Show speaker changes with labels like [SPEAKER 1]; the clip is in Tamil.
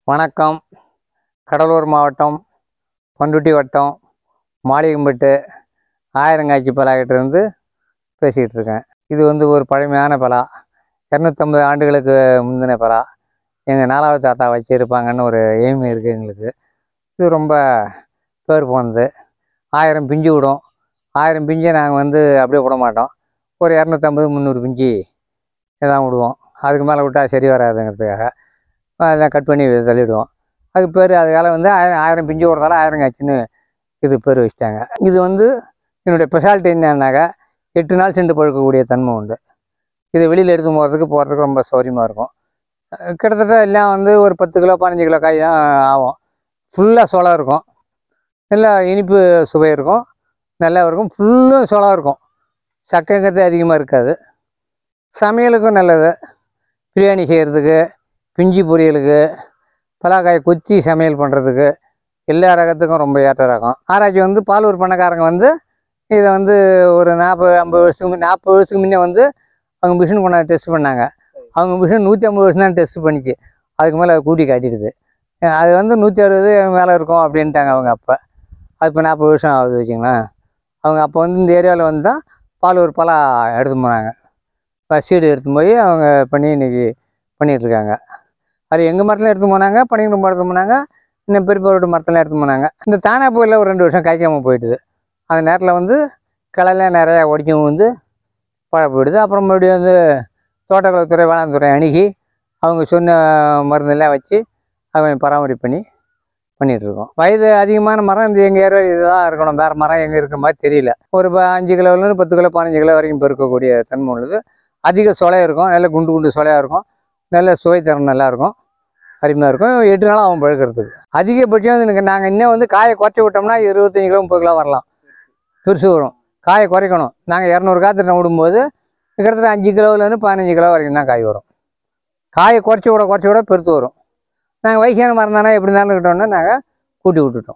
[SPEAKER 1] வணக்கம். கடலூர் மாவட்டம் பண்ருட்டி வட்டம் மாளிகம்பட்டு ஆயிரங்காய்ச்சி பலாக்கிட்டேருந்து பேசிக்கிட்டு இருக்கேன். இது ஒரு பழமையான பலா, 250 ஆண்டுகளுக்கு முந்தின பலா. எங்கள் 4வது தாத்தா வச்சுருப்பாங்கன்னு ஒரு எய்ம் இருக்குது எங்களுக்கு. இது ரொம்ப பேர் போனது. 1000 பிஞ்சு விடும். 1000 பிஞ்சை நாங்கள் அப்படியே விட மாட்டோம். ஒரு 250 300 பிஞ்சு இதான் விடுவோம். அதுக்கு மேலே விட்டால் சரி வராதுங்கிறதுக்காக அதெல்லாம் கட் பண்ணி தள்ளிவிடுவோம். அதுக்கு பேர் அதுக்கால 1000 பிஞ்சு விடுறதால ஆயிரங்காய்ச்சின்னு இது பேர் வச்சுட்டாங்க. இது என்னுடைய ஸ்பெஷாலிட்டி என்னன்னாக்கா 8 நாள் சென்று பழுக்கக்கூடிய தன்மை உண்டு. இது வெளியில் எடுத்து போகிறதுக்கு ரொம்ப சௌரியமாக இருக்கும். கிட்டத்தட்ட எல்லாம் ஒரு 10 கிலோ 15 கிலோ காய் தான் ஆகும். ஃபுல்லாக சோளம் இருக்கும், நல்லா இனிப்பு சுவை இருக்கும், நல்லா இருக்கும். ஃபுல்லும் சோளம் இருக்கும், சக்கைங்கிறது அதிகமாக இருக்காது. சமையலுக்கும் நல்லது. பிரியாணி செய்கிறதுக்கு, பிஞ்சு பொரியலுக்கு, பலாக்காய் கொத்தி சமையல் பண்ணுறதுக்கு, எல்லா ரகத்துக்கும் ரொம்ப ஏற்ற ரகம். ஆராய்ச்சி பாலூர் பண்ணக்காரங்க இதை ஒரு 40 வருஷத்துக்கு முன்னே அவங்க மிஷின் கொண்டாந்து டெஸ்ட் பண்ணாங்க. அவங்க மிஷின் 150 வருஷம் தான் டெஸ்ட் பண்ணிச்சு. அதுக்கு மேலே கூட்டி காட்டிடுது. அது 160 மேலே இருக்கும் அப்படின்ட்டாங்க அவங்க அப்போ. அது இப்போ 40 வருஷம் ஆகுது வச்சுங்களேன். அவங்க அப்போ இந்த ஏரியாவில் தான் பாலூர் பலா எடுத்து போனாங்க. சீடு எடுத்து போய் அவங்க பண்ணி இன்றைக்கி பண்ணிகிட்ருக்காங்க. அது எங்கள் மரத்தில் எடுத்து போனாங்க, பனிரெண்டு எடுத்து போனாங்க, இன்னும் பெரியப்போரோட மரத்தில் எடுத்து போனாங்க. இந்த தானா போயில் ஒரு 2 வருஷம் காய்க்காமல் போயிட்டுது. அந்த நேரத்தில் கிளைலாம் நிறையா ஒடிக்கும் பழ போயிடுது. அப்புறம் மறுபடியும் தோட்டக்கலைத்துறை வேளாண்துறை அணுகி அவங்க சொன்ன மருந்தெல்லாம் வச்சு அவங்க பராமரிப்பு பண்ணிகிட்ருக்கோம். வயது அதிகமான மரம் எங்கள் ஏரியா இதுதான் இருக்கணும். வேறு மரம் எங்கே இருக்கிற மாதிரி தெரியல. ஒரு 5 கிலோலேருந்து 10 கிலோ 15 கிலோ வரைக்கும் பெருக்கக்கூடிய தன்மை உள்ளது. அதிக சொலையாக இருக்கும், நல்ல குண்டு குண்டு சொலையாக இருக்கும், நல்ல சுவைத்தரம் நல்லாயிருக்கும், அருமையாக இருக்கும். 8 நாள் ஆகும் பழுக்கிறதுக்கு. அதிகபட்சம் நாங்கள் இன்னும் காயை குறைச்சி விட்டோம்னா 25 கிலோ 30 கிலோ வரலாம். பெருசு வரும். காயை குறைக்கணும். நாங்கள் 200 காத்திரம் விடும்போது கிட்டத்தட்ட 5 கிலோவிலேருந்து 15 கிலோ வரைக்கும் தான் காய் வரும். காயை குறைச்சி விட பெருத்து வரும். நாங்கள் வயசான மரம் தானே எப்படி இருந்தாலும் கிட்டோன்னா நாங்கள் கூட்டி விட்டுட்டோம்.